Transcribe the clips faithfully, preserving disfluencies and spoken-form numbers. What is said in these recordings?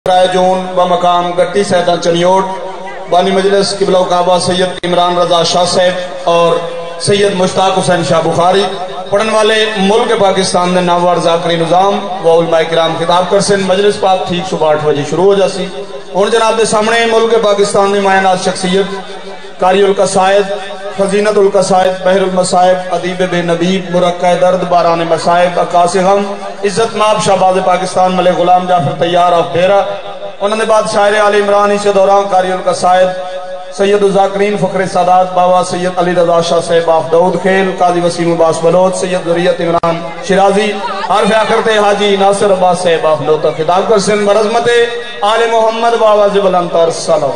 رائے جون بمقام گٹی سیدہ چنیوٹ بانی مجلس قبلہ کعبہ سید عمران رضا شاہ صاحب اور سید مشتاق حسین شاہ بخاری پڑھن والے ملک پاکستان نے نامور ذاکری نظام و علماء کرام خطاب کر سن مجلس پاک ٹھیک صبح آٹھ بجے شروع ہو جاسی اور جناب دے سامنے ملک پاکستان میں معناز شخصیت قاری القصائد خزینت القصائد بحر المصائب ادیب بے نبیب مرقع درد باران مصائب عکاس غم عزت ماب شہباز پاکستان ملک غلام جعفر طیار آف ڈیرہ انہوں نے بعد شاعر آل عمران اسے دوران قاری القصائد سید الذاکرین فخر سادات بابا سید علی رضا شاہ صاحب آف داؤد خیل قاضی وسیم عباس بلوچ سید ذریت عمران شرازی عارف آخرت حاجی ناصر عباس صاحب آف نوتا خطاب کر سن برعظمت آل محمد بابا زبل انتر سلام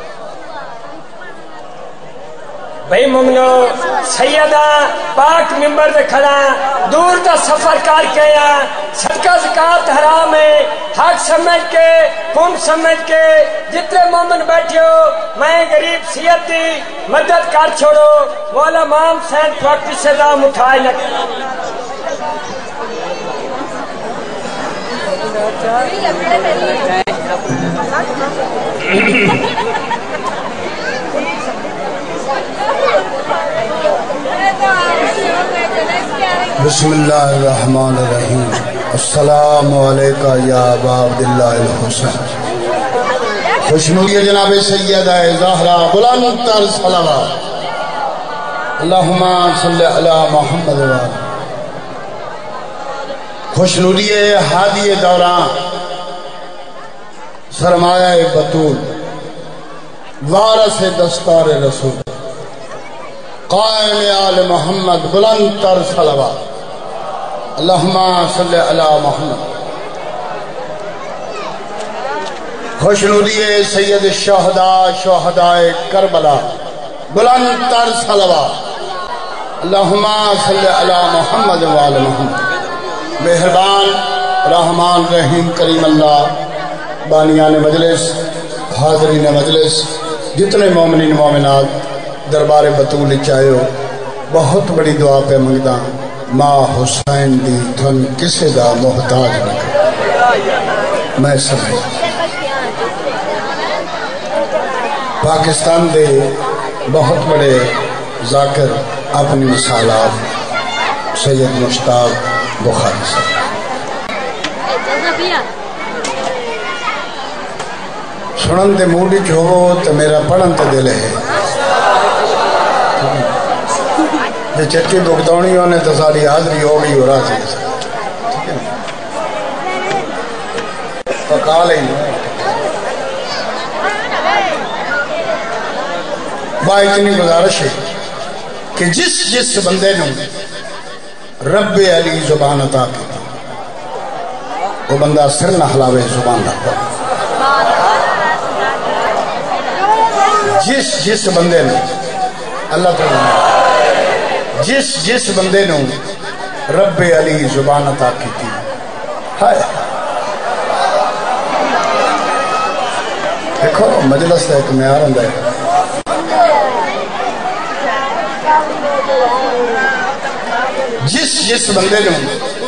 بھئی ممنو سیدہ پاک ممبر دے کھڑا دور تا سفر کار کیا صدقہ زکاة حرام ہے حق سمجھ کے کم سمجھ کے جتنے مومن بیٹھے ہو میں غریب سیت دی مدد کر چھوڑو مولا مام سینٹ وقت صدا مٹھائے لگ بسم اللہ الرحمن الرحیم السلام علیکہ یا ابا عبداللہ الحسین خوشنودی جناب سیدہ زہرہ بلند تر صلوات اللہم صلی علی محمد وآلہ خوشنودی ہادی دوران سرمایہ بطول وارث دستار رسول قائم آل محمد بلند تر صلوات اللہم صلی علی محمد خوشنودی سید الشہداء شہداء کربلا بلند تر صلوات اللہم صلی علی محمد وآل محمد مہربان رحمان رحیم کریم اللہ بانیان مجلس حاضرین مجلس جتنے مومنین مومنات دربار بطول چاہے ہو بہت بڑی دعا پہ منگدہ ماں حسین دی دھن کسے دا محتاج نکر میں سمجھ پاکستان دے بہت بڑے ذاکر اپنی مثالات سید مشتاق بخاری سے سنن دے موڈی چھو تو میرا پڑھن تے دل ہے یہ چٹی بھگتونیوں نے تو ساری حاضری ہو گئی ہو رہا تھی پکا لیں با اتنی گزارش ہے کہ جس جس بندے نے رب علی زبان عطا کی وہ بندہ سر نہ حلاوے زبان نہ پڑا جس جس بندے نے اللہ تعالیٰ جس جس بندے نے رب علی زبان عطا کی تھی ہائے دیکھو مجلس ہے ایک معیار ہوں ہے جس جس بندے نے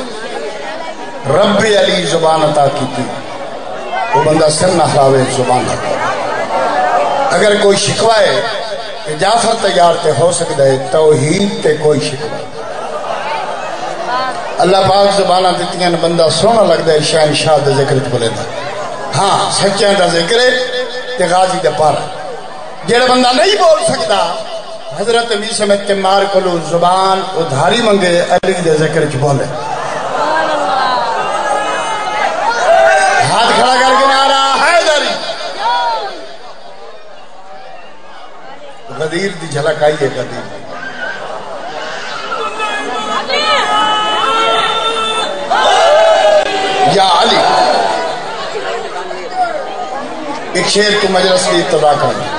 رب علی زبان عطا کی تھی وہ بندہ سر نہ حلاوے زبان عطا اگر کوئی شکوہ ہے کہ جعفر تیار تے ہو سکتا ہے توحید تے کوئی شکوہ اللہ پاک زبانہ دیتیاں بندہ سونا لگتا ہے شاہن شاہ دے ذکر چ بولے دا ہاں سچیاں دا ذکر ہے تے غازی دے پار جیڑا بندہ نہیں بول سکتا حضرت میسہ میں تمار کلو زبان ادھاری منگے علی دے ذکر چ بولے ہاتھ کھڑا کر کے نعرہ حیدری غدیر دی جھلک آئی ہے غدیر یا علی ایک شیر کو مجلس کی اتباع کرنا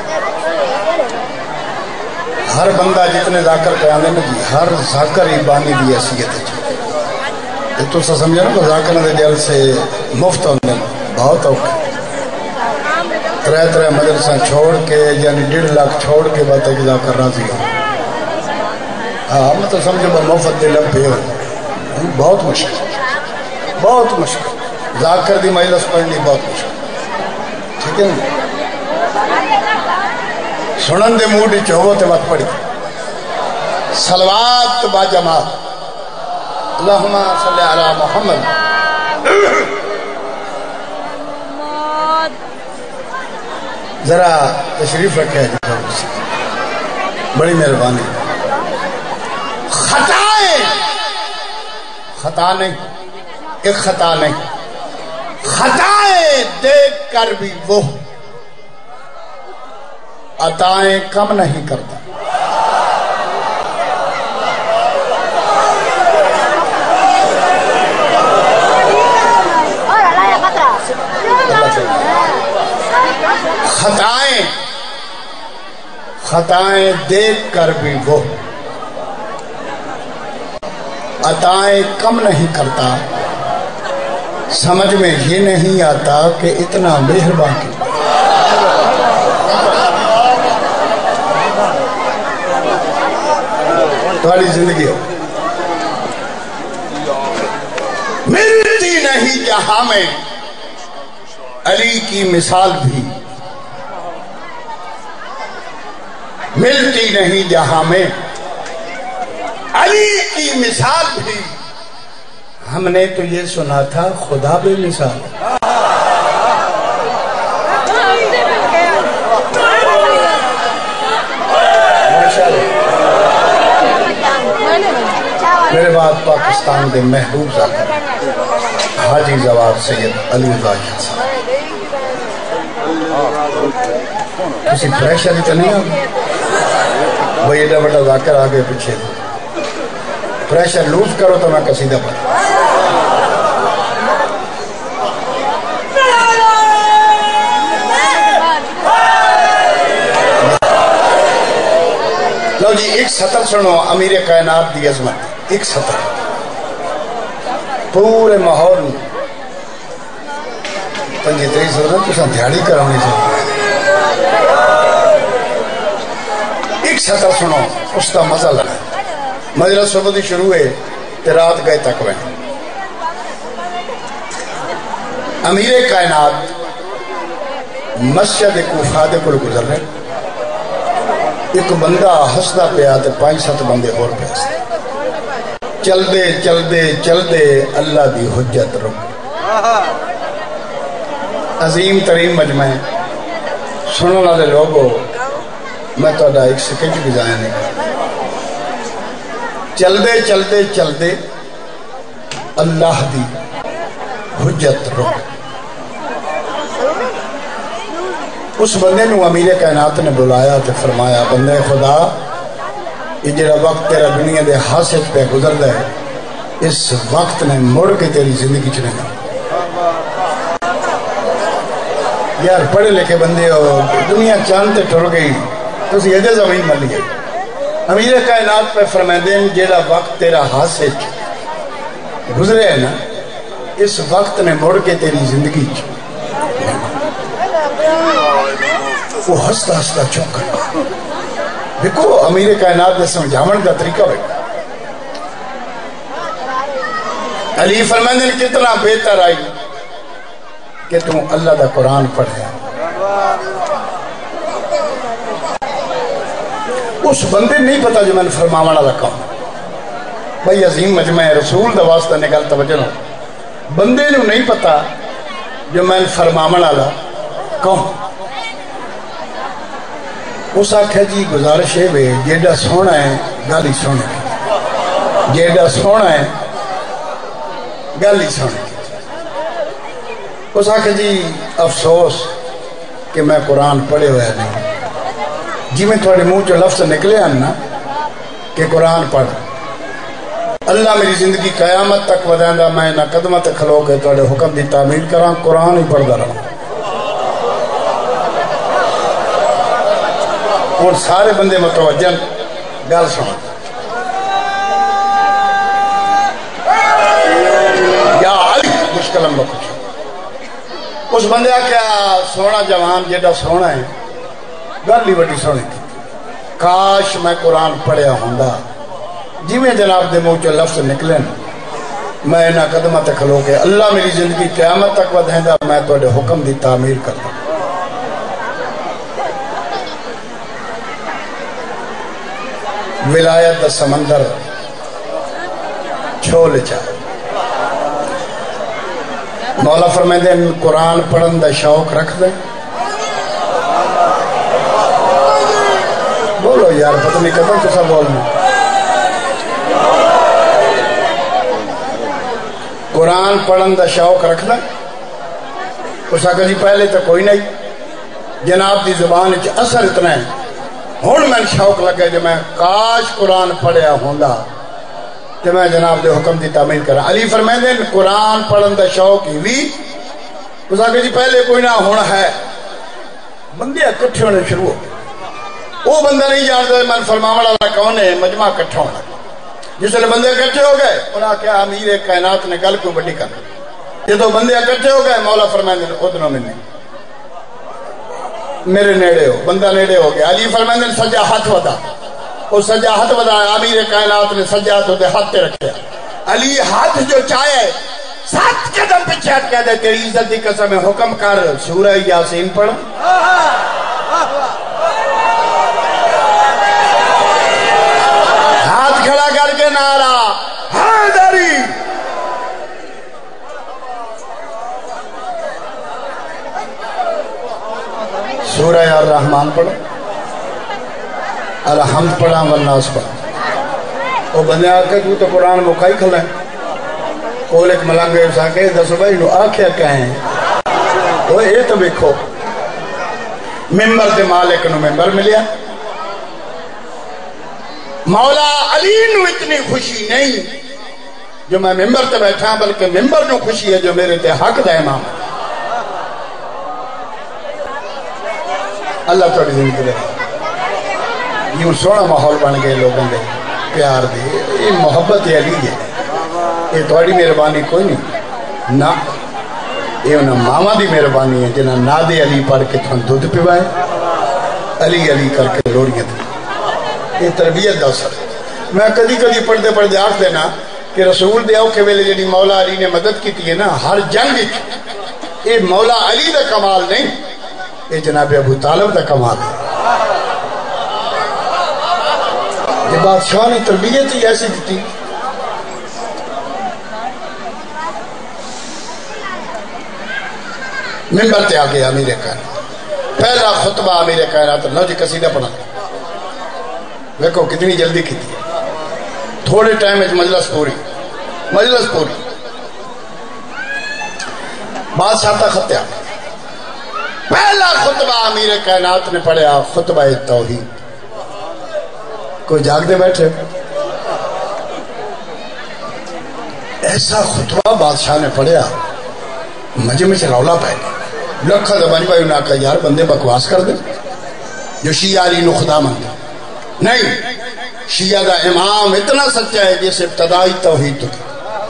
ہر بندہ جتنے ذاکر قیانے میں جی ہر ذاکر ہی بانی بھی حیثیت ہے تو سا سمجھا نا کہ ذاکر نے جل سے مفت ہونے بہت اوکے ترہ ترہ مدرسہ چھوڑ کے یعنی ڈیڑھ لاکھ چھوڑ کے بات ایک ذاکر راضی ہو ہاں میں تو سمجھو با مفت دے لب پہ ہو بہت مشکل بہت مشکل ذاکر دی مجلس پڑھنی بہت مشکل ٹھیک ہے نا سنن دے موڈ چوبو تے وقت پڑھی صلوات با جماعت اللہم صلی علی محمد ذرا تشریف رکھے بڑی مہربانی خطائیں خطا نہیں ایک خطا نہیں خطائیں دیکھ کر بھی وہ عطائیں کم نہیں کرتا خطائیں خطائیں دیکھ کر بھی وہ عطائیں کم نہیں کرتا سمجھ میں یہ نہیں آتا کہ اتنا مہربان کیوں تمہاری زندگی ہو ملتی نہیں جہاں میں علی کی مثال بھی ملتی نہیں جہاں میں علی کی مثال بھی ہم نے تو یہ سنا تھا خدا بے مثال میرے بعد پاکستان کے محبوب ذاکر حاجی زوار سید علی راجہ صاحب کسی پریشر ہی تو نہیں آگا وہی ایڈا بڑا ذاکر آگے پیچھے پریشر لوز کرو تو میں قصیدہ پڑھوں لو جی ایک سطر سنو امیر کائنات دی عظمت ایک سطر پورے ماحول پنجی تری سطر تو سن دھیاڑی کرونی سے ایک سطر سنو اس کا مزہ لگا مجلس صبح دی شروع ہے تے رات گئے تک ہوئے امیر کائنات مسجد کوفہ دے کل گزر رہے ایک بندہ ہستا پیا تے پانچ سات بندے اور پیا چل دے چل دے چل دے اللہ دی حجت رک عظیم ترین مجمع سنو والے لوگوں میں تو ایک سکیچ بھی ضائع نہیں کرتا چل دے چل دے چل دے اللہ دی حجت رک اس بندے نو امیر کائنات نے بلایا تے فرمایا بندے خدا یہ جڑا وقت تیرا دنیا دے حاصل پہ گزر دے اس وقت نے مڑ کے تیری زندگی چنے گا یار پڑھے لکھے بندے ہو دنیا چاندتے ٹر گئی تو اسی ادھے زمین مل گئی امیر کائنات پہ فرمائے دیں جڑا وقت تیرا حاصل گزرے ہے نا اس وقت نے مڑ کے تیری زندگی چنے وہ ہستا ہستا چوکر دیکھو امیر کائنات نے سمجھاون کا طریقہ بیٹھا علی فرمائے نے کتنا بہتر آئی کہ تم اللہ دا قرآن پڑھے اس بندے نہیں پتا جو میں نے فرماونا لکھا ہوں بھائی عظیم مجمع رسول دا واسطہ نکل توجہ نہ بندے نے نہیں پتا جو میں نے فرماونا لکھا ہوں اس آکھا جی گزارش ہے بے جیڑا سونا ہے گالی سونے کی جیڑا سونا ہے گالی سونے کی اس آکھا جی افسوس کہ میں قرآن پڑھے ہوئے نہیں جی میں تھوڑے منہ جو لفظ نکلے ہیں نا کہ قرآن پڑھ اللہ میری زندگی قیامت تک ودائندہ میں نہ قدمت کھلو کے تھوڑے حکم دی تعمیل کران قرآن ہی پڑھ دا رہا اور سارے بندے متوجہ گل سن یا علی مشکل ہم لوگ اس بندے کیا سونا جوان جیڑا سونا ہے گل ہی بڑی سونے کی کاش میں قرآن پڑھیا ہوں جی میں جناب دے منہ چو لفظ نکلے میں انہاں قدمہ تک کھلو کے اللہ میری زندگی قیامت تک ودھیندا میں تواڈے حکم دی تعمیر کردا ولایت دا سمندر چھول چا مولا فرمائے دیں قرآن پڑھن دا شوق رکھ دیں بولو یار پتہ نہیں کدھر تو سب بولنا قرآن پڑھن دا شوق رکھ دیں اس آگا جی پہلے تو کوئی نہیں جناب دی زبان اچھ اثر اتنا ہے ہون میں شوق لگے جو میں کاش قرآن پڑھیا ہوندہ کہ میں جناب دے حکم دی تعمیر کرا علی فرمائے دیں قرآن پڑھن دا شوق ہی بھی اس آگے جی پہلے کوئی نہ ہونا ہے بندے اکٹھے ہونے شروع ہو وہ بندہ نہیں جانتا من فرماوڑا اللہ کون ہے مجمع اکٹھا ہونا جس لئے بندے اکٹھے ہو گئے انہاں کیا امیر کائنات نے گل کو بڑی کر یہ تو بندے اکٹھے ہو گئے مولا فرمائے دیں ادنوں میں نہیں میرے نیڑے ہو بندہ نیڑے ہو گیا علی فرمائے دیں سجا ہاتھ ودا وہ سجا ہاتھ ودا امیر کائنات نے سجا ہاتھ ودے ہاتھ تے رکھے علی ہاتھ جو چاہے سات قدم پیچھے ہاتھ کہہ دے تیری عزت دی قسم حکم کر سورہ یاسین پڑھ ہاتھ کھڑا کر کے نعرہ حیدری سورہ الرحمن پڑھو الحمد پڑھا والناس پڑھا وہ بندے آکے تو تو قرآن مکائی کھلا ہے کول ایک ملانگے اسا کے دسو بھائی نو آکھیا کہیں وہ اے تو بکھو ممبر دے مالک نو ممبر ملیا مولا علی نو اتنی خوشی نہیں جو میں ممبر تے بیٹھا بلکہ ممبر نو خوشی ہے جو میرے تے حق دا امام اللہ توڑی زندگی دے یوں سونا ماحول بن گئے لوگوں دے پیار دے یہ محبت علی ہے یہ توڑی مہربانی کوئی نہیں نا یہ انہاں ماما دی مہربانی ہے جنہاں نادے علی پڑھ کے تھن دودھ پیوائے علی علی کر کے لوڑیاں تھے یہ تربیت دا سر میں کدی کدی پڑھتے پڑھتے آکھ دینا کہ رسول دے آؤ کے ویلے جنہی مولا علی نے مدد کی تھی نا ہر جنگ یہ مولا علی دا کمال نہیں یہ جناب ابو طالب دا کمال ہے یہ بادشاہ نے تربیت ہی ایسی دیتی ممبر تے آگے امیر کائنات پہلا خطبہ امیر کائنات لو جی قصیدہ پڑھا دیکھو کتنی جلدی کی تھی تھوڑے ٹائم میں مجلس پوری مجلس پوری بادشاہ تا خطیہ پہلا خطبہ امیر کائنات نے پڑھا خطبہ توحید کوئی جاگ دے بیٹھے ایسا خطبہ بادشاہ نے پڑھا مجھے میں سے رولا پائے لکھا زبانی بھائی انہاں کہا یار بندے بکواس کر دے جو شیعہ علی نو خدا مان دے نہیں شیعہ دا امام اتنا سچا ہے جیسے ابتدائی توحید تو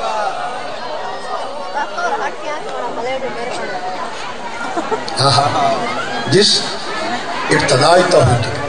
جس ابتدائی توحید تو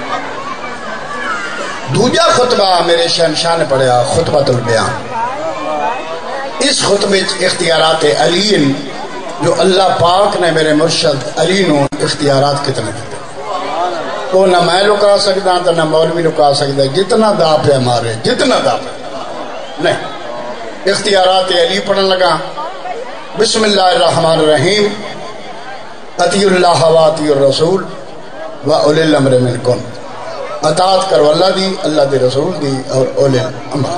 دوجہ خطبہ میرے شہنشاہ نے پڑھا خطبۃ البیان اس خطبے اختیارات علی جو اللہ پاک نے میرے مرشد علی نو اختیارات کتنے دیتے وہ نہ میں لکا سکتا تو نہ مولوی لکا سکتا جتنا دا پہ ہمارے جتنا دا پہ نہیں اختیارات علی پڑھن لگا بسم اللہ الرحمن الرحیم اطیع اللہ و اطیع الرسول و اولی الامر منکم اطاعت کرو اللہ دی اللہ دی رسول دی اور اولی الامر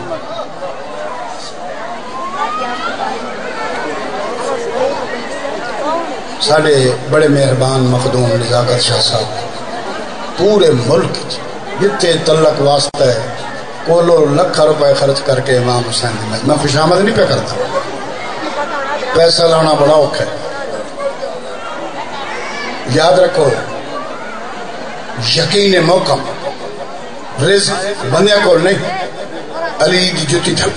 ساڑھے بڑے مہربان مخدوم نزاکت شاہ صاحب پورے ملک جتے تلق واسطہ ہے کولو لکھا روپے خرچ کر کے امام حسین دی میں خوش آمد نہیں پہ کرتا پیسہ لانا بڑا اوکھ ہے یاد رکھو یقین موقع رزق بندیاں کول نہیں علی کی جتی تھا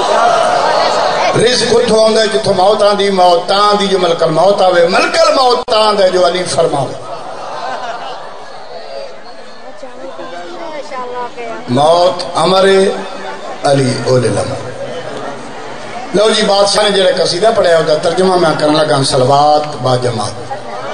رزق اتھو آندھا ہے جتھو موت آندھی موت آندھی جو ملک الموت آوے ملک الموت آندھا ہے جو علی فرماوے موت امر علی اول الامر لو جی بادشاہ نے جڑا قصیدہ پڑھیا ہوتا ترجمہ میں کرنے لگا صلوات با جماعت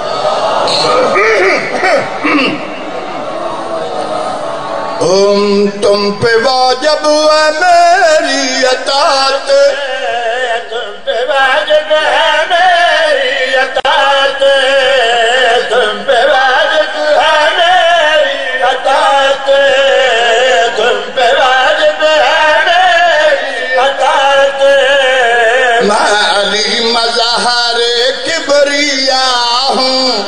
ام تم پہ واجب ہے میری اطاعت تم پہ واجب ہے میری اطاعت تم پہ واجب ہے میری اطاعت تم پہ واجب ہے میری اطاعت میں علی مظہر کبریا ہوں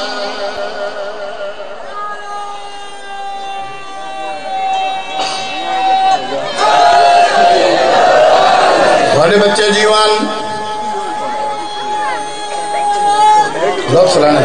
تھوڑے بچے جیوان لوگ سلانے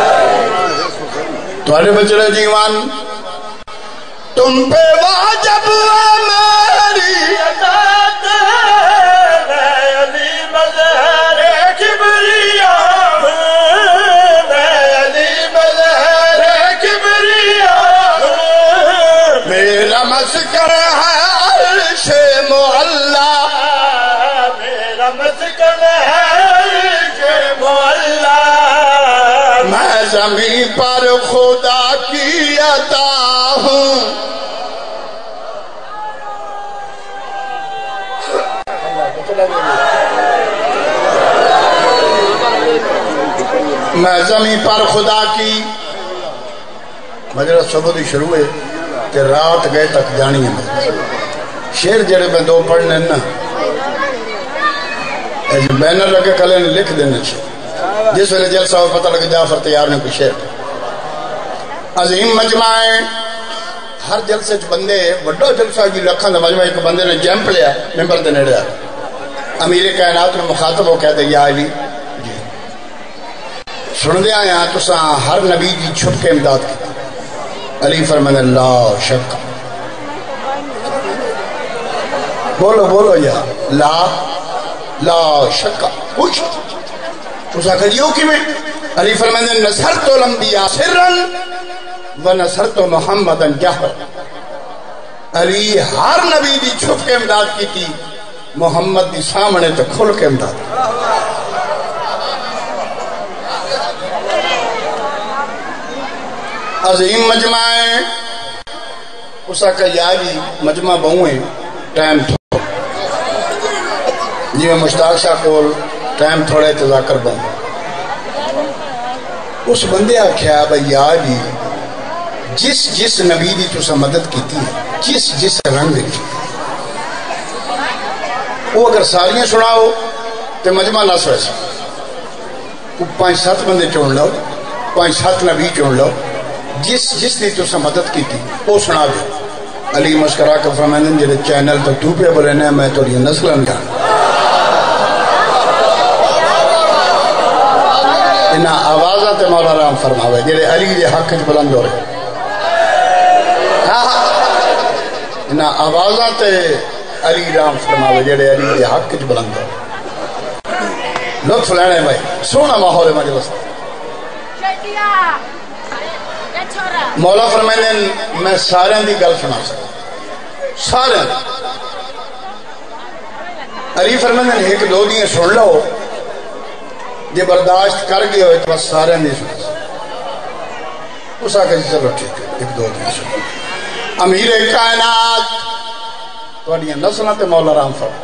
تھوڑے بچے جیوان تم پہ واجب ہے میری اطاعت میں علی مظہر کبریا ہوں میں علی مظہر کبریا ہوں میرا مسکن ہے عرش معلا مسکن ہے کہ مولا میں زمین پر خدا کی عطا ہوں میں زمین پر خدا کی مجلس صبح دی شروع ہے کہ رات گئے تک جانی ہے شیر جڑے میں دو پڑھنے نا ایسے بینر لگے کلے نے لکھ دینے چھے جس ویلے جلسہ ہو پتہ لگے جعفر تیار نے کوئی شیر عظیم مجمعیں ہر جلسے چھ بندے بڑا جلسہ بھی لکھاں دا مجمع ایک بندے نے جیمپ لیا ممبر دے نیڑے آتا امیر کائنات نے مخاطب ہو کہتے یا علی جی سن دیا یہاں تو ساں ہر نبی کی چھپ کے امداد کی علی فرمانے لا شک بولو بولو یا لا لا شک کچھ تو سا کہا یوں کی میں علی فرمانے نصرت الانبیاء سرن و نصرت محمدن جہر علی ہر نبی دی چھپ کے امداد کی تھی محمد دی سامنے تو کھل کے امداد عظیم مجمعیں اسا کا یاری مجمع بہوئیں ٹائم تھو جی میں مشتاق شاہ کو ٹائم تھوڑے تذاکر بن اس بندے آکھیا بھئی یاری جس جس نبی دی تو سا مدد کی تھی جس جس رنگ دی وہ اگر ساریاں سناؤ تو مجمع نہ سوئے سا وہ پانچ سات بندے چون لو پانچ سات نبی چون لو جس جس نے تو سا مدد کی تھی وہ سنا دے علی مسکرہ کا فرمائندن جلے چینل تو تو پہ بولے نے میں تو یہ نسل انگان انہا آوازہ تے مولا رام فرماوے جلے علی دے حق چھ بلند ہو رہے انہا آوازہ تے علی رام فرماوے جلے علی دے حق چھ بلند ہو رہے لطف لینے بھائی سونا ماحول مجلس مولا فرمائنے میں سارے دی گل سنا سکتا سارے علی فرمائنے ایک دو دیئے سن لو جے برداشت کر گئے ہوئے تو بس سارے نہیں سنا سکتا اس آگے چلو ٹھیک ہے ایک دو دیئے سن امیر کائنات تو انہیں نسلہ تے مولا رام فرمائنے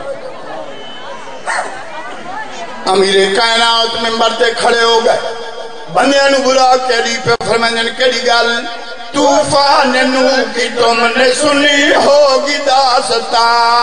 امیر کائنات ممبر تے کھڑے ہو گئے بندیاں نو بلا کے علی پہ فرمائنے کیڑی گل طوفان نو کی تم نے سنی ہوگی داستان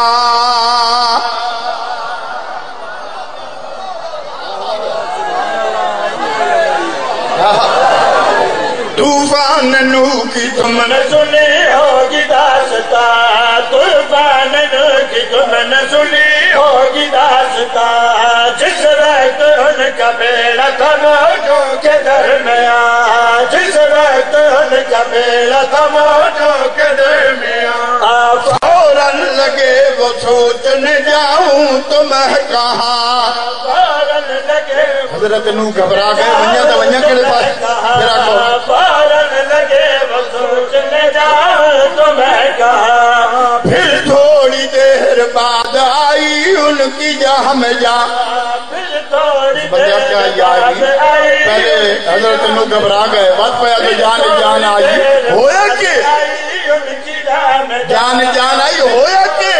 طوفان نو کی تم نے سنی ہوگی داستان طوفان نو کی تم نے سنی ہوگی داستان جس وقت ان کا بیڑا تھا موجوں کے درمیان جس وقت ان کا بیڑا تھا موجوں کے درمیان فوراً لگے وہ سوچنے جاؤں تو میں کہاں فوراً لگے حضرت نو گھبرا گئے ونیا تو ونیا کے لئے پاس میرا کو فوراً لگے وہ سوچنے جاؤں تو میں کہاں پھر تھوڑی دیر بعد آئی ان کی جہاں میں جا تینوں گھبرا گئے بات پیا تو جان جان آئی ہویا کہ جان جان آئی ہویا کہ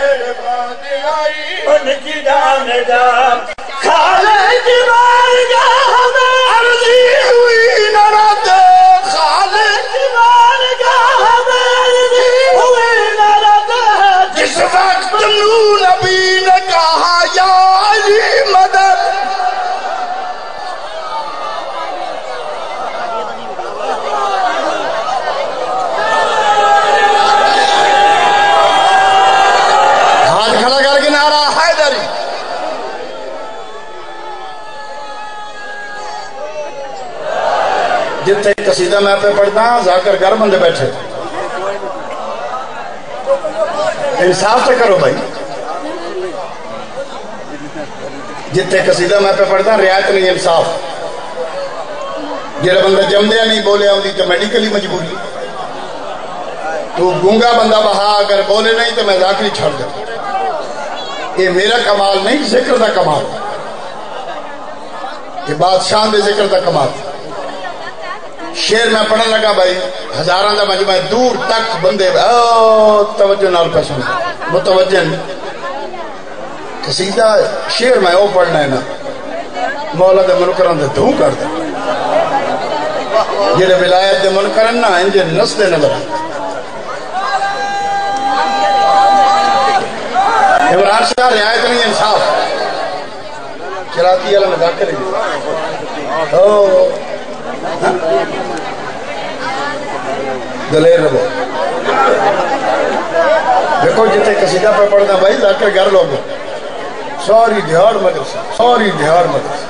ان کی جان جان خالے کی بارگاہ میں عرضی ہوئی نہ رہتے خالے کی بارگاہ میں عرضی ہوئی نہ رہتے جس وقت نور نبی نے کہا یا علی مدد ہاتھ کھڑا کر کے نعرہ حیدری جتنے قصیدہ میں پہ پڑھتا ہوں ذاکر گھر بندے بیٹھے انصاف سے کرو بھائی جتنے قصیدہ میں پہ پڑھتا ہوں رعایت نہیں انصاف جڑا بندہ جمدیا نہیں بولے آؤں تو میڈیکلی مجبوری تو گونگا بندہ بہا اگر بولے نہیں تو میں ذاکری چھڑ جاؤں یہ میرا کمال نہیں ذکر دا کمال یہ بادشاہ دے ذکر دا کمال شیر میں پڑھن لگا بھائی ہزاران دا مجمع دور تک بندے او توجہ نال پسند متوجہ قصیدہ شیر میں او پڑھنا ہے نا مولا دے منکران دے دھوں کر دے یہ ولایت دے منکران نا انجھے نس دے نظر عمران شاہ رعایت نہیں انصاف چلاتی اللہ میں ذاکر ہے دلیر رہو دیکھو جتے قصیدہ پہ پڑھنا بھائی ذاکر گھر لوگو سوری دھیار مدرسہ سوری دھیار مدرسہ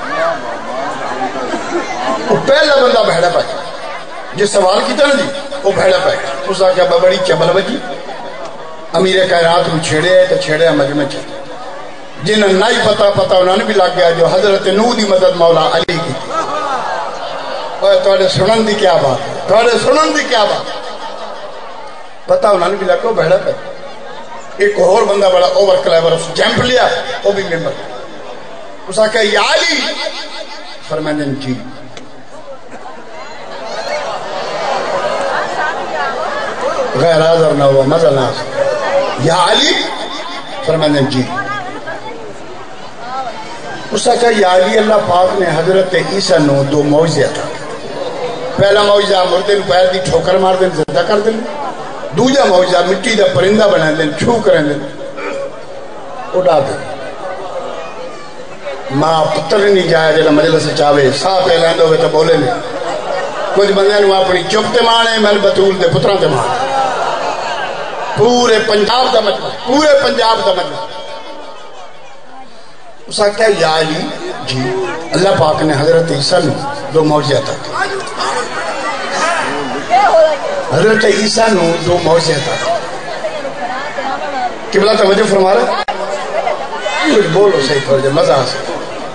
وہ پہلا بندہ بھیڑا پایا جس سوال کی طرح جی وہ بھیڑا پایا اس آکے بڑی چبل بجی امیر کائنات کو چھیڑے تو چھیڑے مجمع چھیڑے جنہیں نہیں پتا پتا انہوں نے بھی لگ گیا جو حضرت نوح دی مدد مولا علی کی توڑے سنن دی کیا بات توڑے سنن دی کیا بات پتا انہوں نے بھی لگ گیا بھیڑا پہ ایک اور بندہ بڑا اوور کلیور جمپ لیا وہ بھی ممبر اس نے کہا یا علی فرمائیں جی غیر حاضر نہ ہوا مزہ نہ یا علی فرمائیں جی اس نے کہا یا علی اللہ پاک نے حضرت عیسیٰ نو دو معجزے تھا پہلا معجزہ مردے کو پیر دی ٹھوکر مار دیں زندہ کر دیں دوجا معجزہ مٹی دا پرندہ بنا دیں چھو کریں دیں اڑا دیں ماں پتر نہیں جائے جلہ مجلس چاہوے ساہ پہلیں دو تو بولے نہیں کچھ بندے نو اپنی چپ تے مانے مل بطول دے پتران تے مانے پورے پنجاب دا مجمع پورے پنجاب دا مجمع اس نے کہا یا علی جی اللہ پاک نے حضرت عیسیٰ نے دو معجزے عطا کی حضرت عیسیٰ نے دو معجزے عطا کی قبلہ توجہ فرما رہا کچھ بولو صحیح فرج مزہ آ سکتا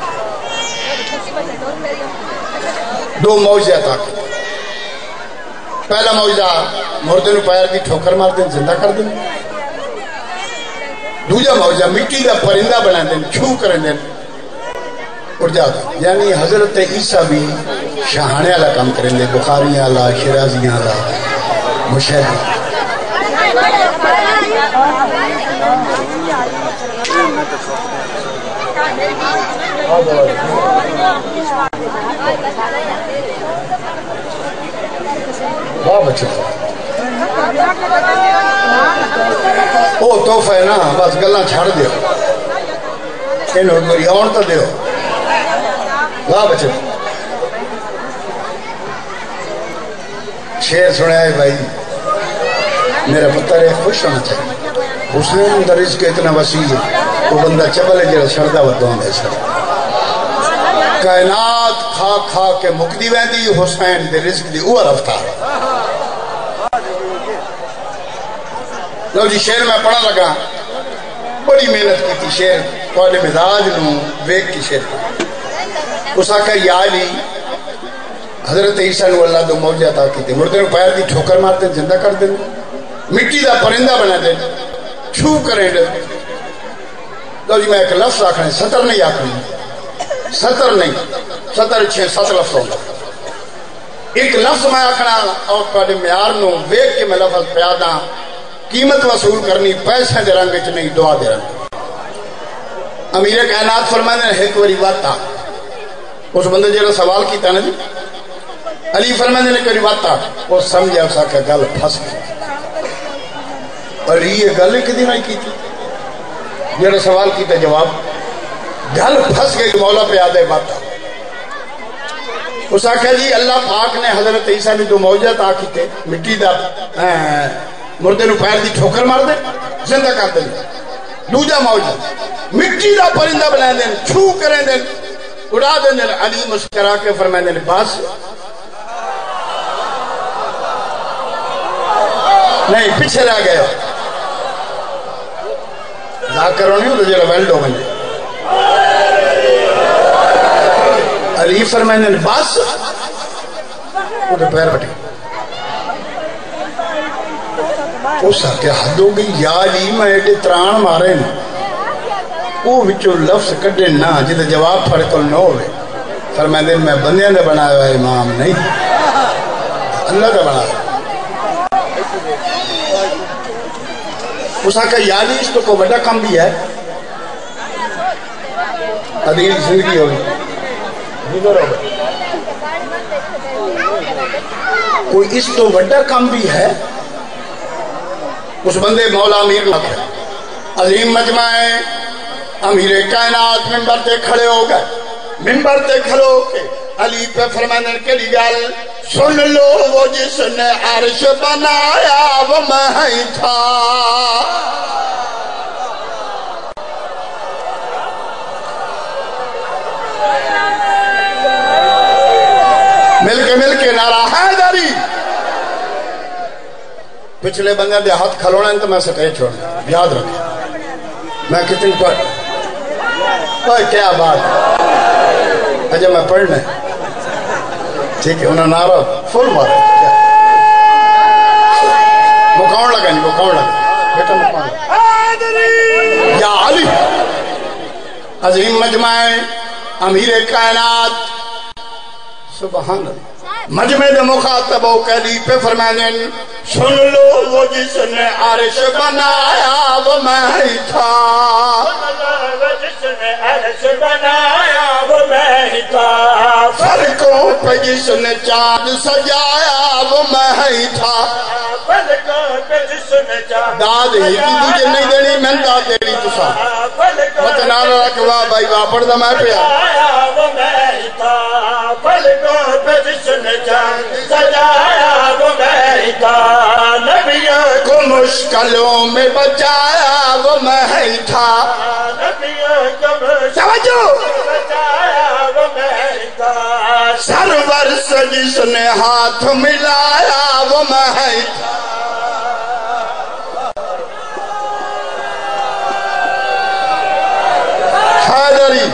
دو معجزے عطا کی پہلا معجزہ مردے نو پیر کی ٹھوکر مار دیں زندہ کر دیں دوجا معجزہ مٹی کا پرندہ بنا دیں چھو کریں دیں اڑ جا دیں یعنی حضرت عیسیٰ بھی شاہانے والا کام کریں دیں بخاریاں اللہ شرازیاں اللہ مشہدی واہ بچے او توفہ ہے نا بس گلہ چھاڑ دیو انہوں میری آن تو دیو واہ بچے شیر سنے آئے بھائی میرا پتر ہے خوش ہونا چاہیے حسین دا رزق اتنا وسیع ہے وہ بندہ چبل ہے جڑا شردہ ودوان ہے سر کائنات کھا کھا کے مکدی ویندی حسین دے رزق دی اوہ رفتار لو جی شیر میں پڑھا لگا بڑی محنت کی تھی شیر توڑے مزاج نو ویک کی شیر اس آکھا یا علی حضرت عیسیٰ نو اللہ دو معجزہ عطا کی تھی مردے نو پیر دی ٹھوکر مارتے زندہ کر دیں مٹی دا پرندہ بنا دیں چھو کریں دیں لو جی میں ایک لفظ آکھنے سطر نہیں آکھنے سطر نہیں سطر چھے سات لفظ ہوگا ایک لفظ میں آکھنا اور تواڈے معیار نو ویکھ کے میں لفظ پیادا قیمت وصول کرنی پیسے دے رنگ وچ نہیں دعا دے رنگ امیر کائنات فرماندے نے ایک واری وات آ اس بندے جڑا سوال کیتا نا جی علی فرماندے نے کوئی وات آ وہ سمجھا اسا کہ گل پھس گئی اور یہ گل کدی نہیں کیتی جڑا سوال کیتا جواب گل پھس گئی مولا پہ آدھے بات آ اس آکھا جی اللہ پاک نے حضرت عیسیٰ نے جو موجزات آکھی تھے مٹی دا مردے نو پیر دی ٹھوکر مار دے زندہ کر دیں دوجا موجزات مٹی دا پرندہ بنا دیں چھو کریں دیں اڑا دیں دیں علی مسکرا کے فرمائیں دیں باس نہیں پیچھے رہ گیا ذاکروں نہیں ہوتا جڑا ویلڈو بنے علی فرمائیں دیں باس وہ تو پیر بٹے اس آکے حد ہو گئی یا علی میں ایڈے تران مارے نا وہ وچو لفظ کٹے نا جیدے جواب پھڑے کل نہ ہوئے فرمائیں دیں میں بندیاں نے بنایا ہوا امام نہیں اللہ کا بنایا اس آکے یا علی اس تو کو بڑا کم بھی ہے عدیل زندگی ہوگی گزر ہو گئی کوئی اس تو بڑا کم بھی ہے اس بندے مولا امیر عظیم مجمع امیر کائنات ممبر تے کھڑے ہو گئے ممبر تے کھڑے ہو کے علی پہ فرمانے کے لیے گل سن لو وہ جس نے عرش بنایا وہ میں ہی تھا مل کے مل کے نعرہ حیدری پچھلے بندے دے ہاتھ کھلونا ہے تو میں سٹے چھوڑنا یاد رکھیں میں کتنی پڑھ اوہ کیا بات اجھے میں پڑھنا ہے ٹھیک ہے انہوں نعرہ فل مارا مکاؤن لگا نہیں مکاؤن لگا بیٹا مکاؤن لگا یا علی عظیم مجمع امیر کائنات سبحان اللہ مجمع دے مخاطب ہو کے لی پہ فرمانے سن لو وہ جس نے عرش بنایا وہ میں ہی تھا وہ جس نے عرش بنایا وہ میں ہی تھا فرقوں پہ جس نے چاند سجایا وہ میں ہی تھا فرقوں پہ جس نے چاند داد ہی کی تجھے نہیں دینی میں داد دینی تسا متنال رکھوا بھائی واپڑ دا میں پہ آیا وہ میں ہی تھا فرقوں پہ جس نے چاند سجایا وہ میں ہی تھا نبیوں کو مشکلوں میں بچایا وہ میں ہی تھا نبیوں کو مشکلوں میں بچایا وہ میں ہی تھا سرور سے جس نے ہاتھ ملایا وہ میں ہی تھا حیدری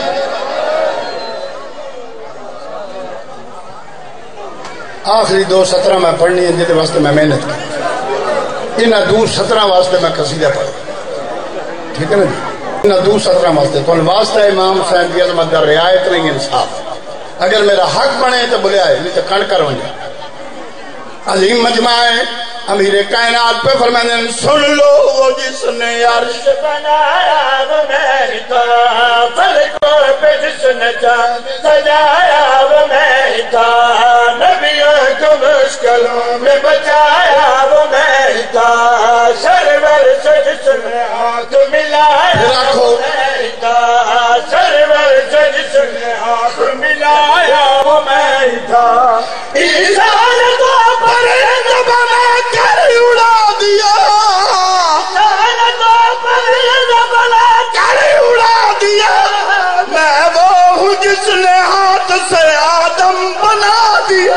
آخری دو سترہ میں پڑھنی ہے جیتے واسطے میں محنت کی انہا دو سترہ واسطے میں قصیدہ پڑھ ٹھیک ہے نا جی انہا دو سترہ واسطے تو واسطہ امام حسین کی عظمت در رعایت نہیں انصاف اگر میرا حق بنے تو بلے آئے نہیں تو کھڑ کر ہوں جائے عظیم مجمع امیر کائنات پہ فرمانے سن لو وہ جس نے عرش بنایا وہ میں ہی تھا فلکوں پہ جس نے چاند سجایا وہ میں ہی تھا نبیوں کو مشکلوں میں بچایا وہ میں ہی تھا سرور سے جس نے ہاتھ ملایا وہ میں ہی تھا سرور سے جس نے ہاتھ ملایا وہ میں ہی تھا انسان کو پرند بنا کر اڑا دیا انسان کو پرند بنا کر اڑا دیا میں وہ ہوں جس نے ہاتھ سے آدم بنا دیا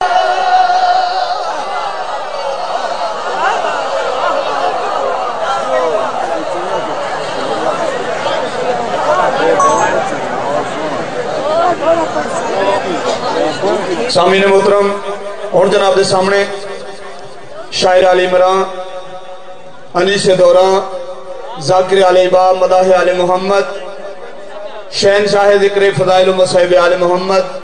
سامعین محترم اور جناب دے سامنے شاعر علی عمران انیس دورہ ذاکر علی باب مداح علی محمد شہنشاہ ذکر فضائل و مصائب علی محمد